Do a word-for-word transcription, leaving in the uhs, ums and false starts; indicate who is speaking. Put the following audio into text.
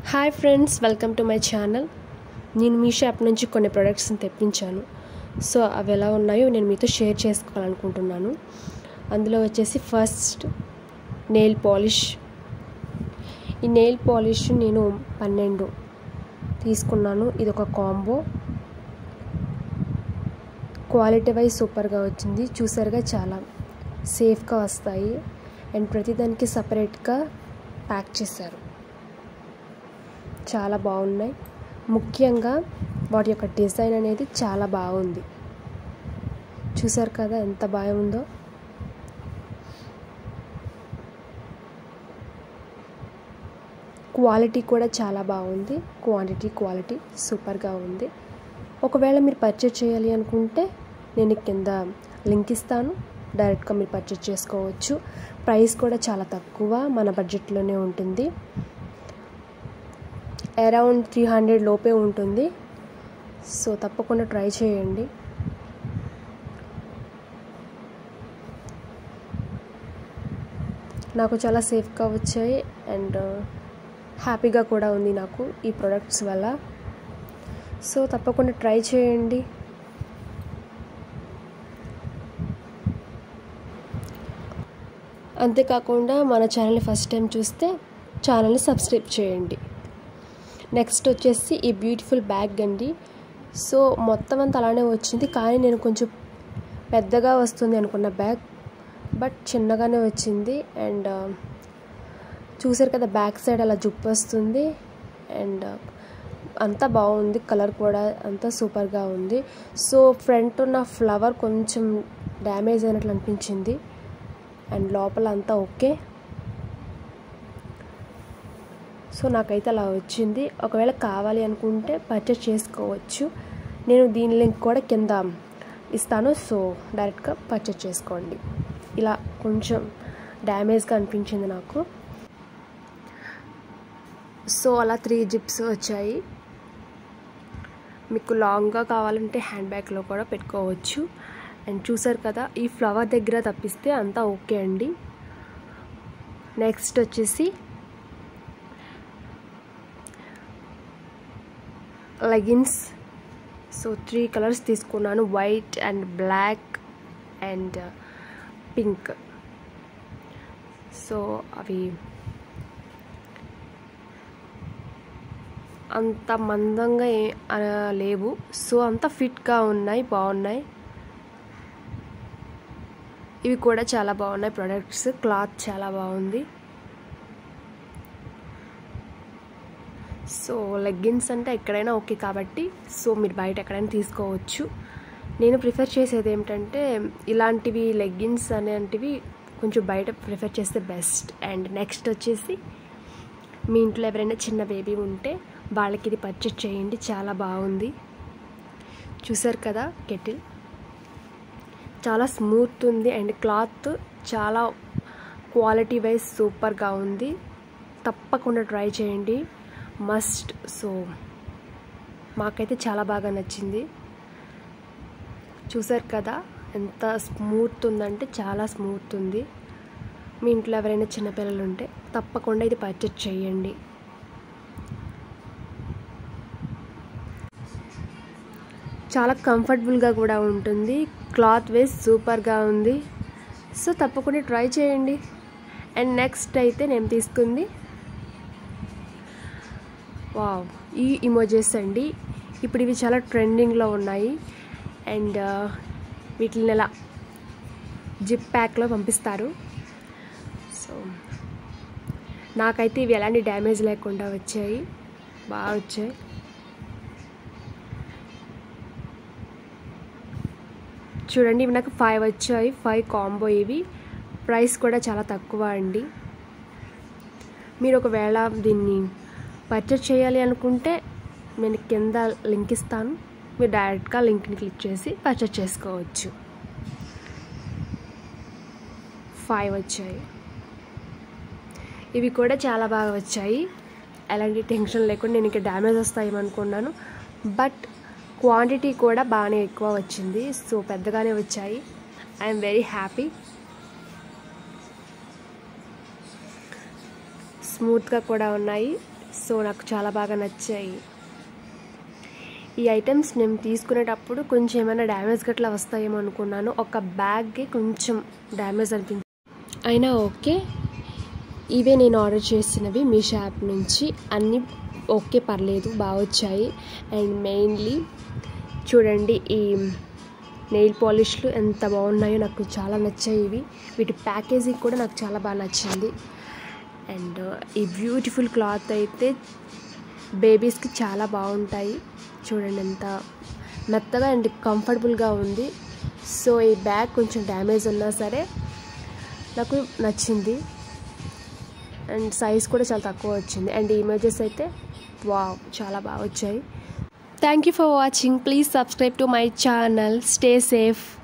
Speaker 1: Hi friends, welcome to my channel. నేను Meesho app నుంచి కొన్ని ప్రొడక్ట్స్ని తెప్పించాను. సో అవి ఎలా ఉన్నాయో నేను మీతో షేర్ చేసుకోవాలనుకుంటున్నాను. అందులో వచ్చేసి ఫస్ట్ నెయిల్ పాలిష్. ఈ నెయిల్ పాలిష్ నేను పన్నెండు తీసుకున్నాను. ఇది ఒక కాంబో. క్వాలిటీ వైజ్ సూపర్గా వచ్చింది. చూసారుగా, చాలా సేఫ్గా వస్తాయి అండ్ ప్రతిదానికి సపరేట్గా ప్యాక్ చేశారు. చాలా బాగున్నాయి. ముఖ్యంగా వాటి యొక్క డిజైన్ అనేది చాలా బాగుంది. చూసారు కదా ఎంత బాగుందో. క్వాలిటీ కూడా చాలా బాగుంది. క్వాంటిటీ క్వాలిటీ సూపర్గా ఉంది. ఒకవేళ మీరు పర్చేజ్ చేయాలి అనుకుంటే నేను కింద లింక్ ఇస్తాను. డైరెక్ట్గా మీరు పర్చేజ్ చేసుకోవచ్చు. ప్రైస్ కూడా చాలా తక్కువ, మన బడ్జెట్లోనే ఉంటుంది. అరౌండ్ త్రీ హండ్రెడ్ లోపే ఉంటుంది. సో తప్పకుండా ట్రై చేయండి. నాకు చాలా సేఫ్గా వచ్చాయి అండ్ హ్యాపీగా కూడా ఉంది నాకు ఈ ప్రొడక్ట్స్ వల్ల. సో తప్పకుండా ట్రై చేయండి. అంతేకాకుండా మన ఛానల్ని ఫస్ట్ టైం చూస్తే ఛానల్ని సబ్స్క్రైబ్ చేయండి. నెక్స్ట్ వచ్చేసి ఈ బ్యూటిఫుల్ బ్యాగ్ అండి. సో మొత్తం అంతా అలానే వచ్చింది, కానీ నేను కొంచెం పెద్దగా వస్తుంది అనుకున్న బ్యాగ్, బట్ చిన్నగానే వచ్చింది. అండ్ చూసారు కదా, బ్యాక్ సైడ్ అలా జుప్పు వస్తుంది అండ్ అంతా బాగుంది. కలర్ కూడా అంతా సూపర్గా ఉంది. సో ఫ్రంట్ ఉన్న ఫ్లవర్ కొంచెం డ్యామేజ్ అయినట్లు అనిపించింది అండ్ లోపల అంతా ఓకే. సో నాకైతే అలా వచ్చింది. ఒకవేళ కావాలి అనుకుంటే పర్చేస్ చేసుకోవచ్చు. నేను దీని లింక్ కూడా కింద ఇస్తాను. సో డైరెక్ట్గా పర్చేస్ చేసుకోండి. ఇలా కొంచెం డ్యామేజ్గా అనిపించింది నాకు. సో అలా త్రీ జిప్స్ వచ్చాయి. మీకు లాంగ్గా కావాలంటే హ్యాండ్ బ్యాగ్లో కూడా పెట్టుకోవచ్చు. అండ్ చూసారు కదా, ఈ ఫ్లవర్ దగ్గర తప్పిస్తే అంతా ఓకే అండి. నెక్స్ట్ వచ్చేసి లెగిన్స్. సో త్రీ కలర్స్ తీసుకున్నాను, white and black and pink. So అవి అంత మందంగా లేవు, సో అంత ఫిట్గా ఉన్నాయి, బాగున్నాయి. ఇవి కూడా చాలా బాగున్నాయి ప్రొడక్ట్స్. క్లాత్ చాలా బాగుంది. సో లెగ్గిన్స్ అంటే ఎక్కడైనా ఓకే కాబట్టి సో మీరు బయట ఎక్కడైనా తీసుకోవచ్చు. నేను ప్రిఫర్ చేసేది ఏమిటంటే ఇలాంటివి లెగ్గిన్స్ అనేటివి కొంచెం బయట ప్రిఫర్ చేస్తే బెస్ట్. అండ్ నెక్స్ట్ వచ్చేసి మీ ఇంట్లో ఎవరైనా చిన్న బేబీ ఉంటే వాళ్ళకి ఇది పర్చేస్ చేయండి, చాలా బాగుంది. చూసారు కదా, కెటిల్ చాలా స్మూత్ ఉంది అండ్ క్లాత్ చాలా క్వాలిటీ వైజ్ సూపర్గా ఉంది. తప్పకుండా ట్రై చేయండి, మస్ట్. సో మాకైతే చాలా బాగా నచ్చింది. చూసారు కదా ఎంత స్మూత్ ఉందంటే చాలా స్మూత్ ఉంది. మీ ఇంట్లో ఎవరైనా చిన్నపిల్లలు ఉంటే తప్పకుండా ఇది పర్చేస్ చేయండి. చాలా కంఫర్టబుల్గా కూడా ఉంటుంది. క్లాత్ వైజ్ సూపర్గా ఉంది. సో తప్పకుండా ట్రై చేయండి. అండ్ నెక్స్ట్ అయితే నేను తీసుకుంది వావ్ ఈ ఇమోజెస్ అండి. ఇప్పుడు ఇవి చాలా ట్రెండింగ్లో ఉన్నాయి అండ్ వీటిని ఎలా జిప్ ప్యాక్లో పంపిస్తారు. సో నాకైతే ఇవి ఎలాంటి డ్యామేజ్ లేకుండా వచ్చాయి, బాగా వచ్చాయి. చూడండి, ఇవి నాకు ఫైవ్ వచ్చాయి, ఫైవ్ కాంబో. ఇవి ప్రైస్ కూడా చాలా తక్కువ అండి. మీరు ఒకవేళ దీన్ని పర్చేస్ చేయాలి అనుకుంటే నేను కింద లింక్ ఇస్తాను. మీరు డైరెక్ట్గా లింక్ని క్లిక్ చేసి పర్చేస్ చేసుకోవచ్చు. ఫైవ్ వచ్చాయి. ఇవి కూడా చాలా బాగా వచ్చాయి. ఎలాంటి టెన్షన్ లేకుండా నేను ఇంకా డ్యామేజ్ వస్తాయేమనుకున్నాను, బట్ క్వాంటిటీ కూడా బాగానే ఎక్కువ వచ్చింది. సో పెద్దగానే వచ్చాయి. I'm very happy. స్మూత్గా కూడా ఉన్నాయి. సో నాకు చాలా బాగా నచ్చాయి. ఈ ఐటమ్స్ నేను తీసుకునేటప్పుడు కొంచెం ఏమైనా డ్యామేజ్ గట్లా వస్తాయేమో అనుకున్నాను. ఒక బ్యాగ్కి కొంచెం డ్యామేజ్ అనిపించింది, అయినా ఓకే. ఇవే నేను ఆర్డర్ చేసినవి మీ షాప్ నుంచి. అన్నీ ఓకే, పర్లేదు, బాగా వచ్చాయి. అండ్ మెయిన్లీ చూడండి ఈ నెయిల్ పాలిష్లు ఎంత బాగున్నాయో, నాకు చాలా నచ్చాయి ఇవి. వీటి ప్యాకేజింగ్ కూడా నాకు చాలా బాగా నచ్చింది. అండ్ ఈ బ్యూటిఫుల్ క్లాత్ అయితే బేబీస్కి చాలా బాగుంటాయి. చూడండి ఎంత మెత్తగా అండ్ కంఫర్టబుల్గా ఉంది. సో ఈ బ్యాగ్ కొంచెం డ్యామేజ్ ఉన్నా సరే నాకు నచ్చింది. అండ్ సైజ్ కూడా చాలా తక్కువ వచ్చింది. అండ్ ఇమేజెస్ అయితే వావ్, చాలా బాగా వచ్చాయి. Thank you for watching. Please subscribe to my channel. Stay safe.